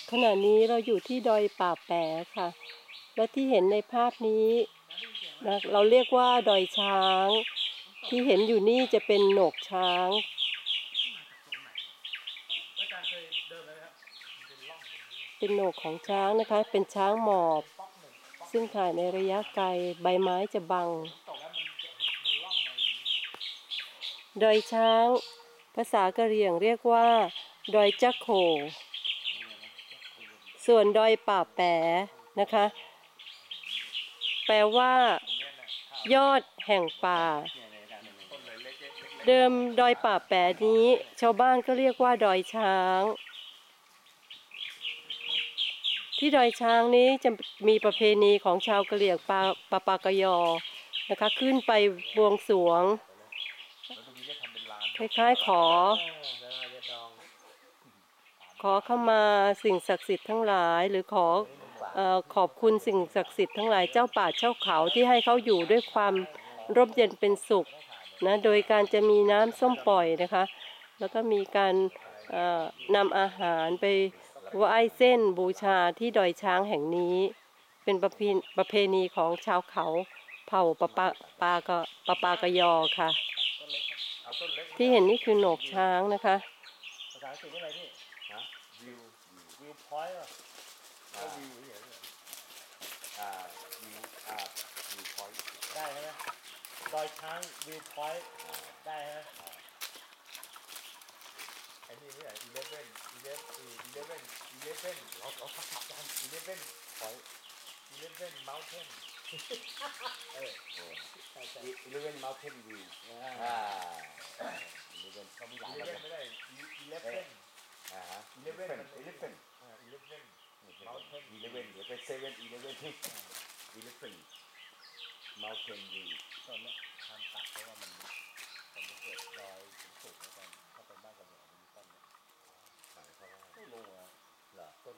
ขณะนี้เราอยู่ที่ดอยป่าแปะค่ะและที่เห็นในภาพนี้นะเราเรียกว่าดอยช้างที่เห็นอยู่นี่จะเป็นโหนกช้างเป็นโหนกของช้างนะคะเป็นช้างหมอบซึ่งถ่ายในระยะไกลใบไม้จะบังดอยช้างภาษากะเหรี่ยงเรียกว่าดอยจักโขส่วนดอยป่าแปะนะคะแปลว่ายอดแห่งป่าเดิมดอยป่าแปะนี้ชาวบ้านก็เรียกว่าดอยช้างที่ดอยช้างนี้จะมีประเพณีของชาวกะเหรี่ยงปากยอนะคะขึ้นไปบวงสรวงคล้ายๆขอเข้ามาสิ่งศักดิ์สิทธิ์ทั้งหลายหรือขอบคุณสิ่งศักดิ์สิทธิ์ทั้งหลายเจ้าป่าเจ้าเขาที่ให้เขาอยู่ด้วยความร่มเย็นเป็นสุขนะโดยการจะมีน้ำส้มปล่อยนะคะแล้วก็มีการนำอาหารไปไหว้เส้นบูชาที่ดอยช้างแห่งนี้เป็นประเพณีของชาวเขาเผ่าปากยอค่ะที่เห็นนี่คือโหนกช้างนะคะภาษาอังกฤษว่าอะไรพี่วิวพอยต์อ่ะวิวเฉยวิวพอยต์ได้ใช่ไหมดอยช้างวิวพอยต์ได้ใช่ไหมไอ้นี่ไม่ใช่11เราทักทักกัน11 point 11 mountain 11 mountain view 11เขามีหลาย11ไม่ได้1111 mountain 11เดี๋ยวไป7-11 11 mountain view ตอนนี้ทำตัดเพราะว่ามันเกิดรอยสูงแล้วกันถ้าเป็นบ้านกระเหนี่ยมันมีต้นเนี่ยไม่รู้อ่ะเหรอต้น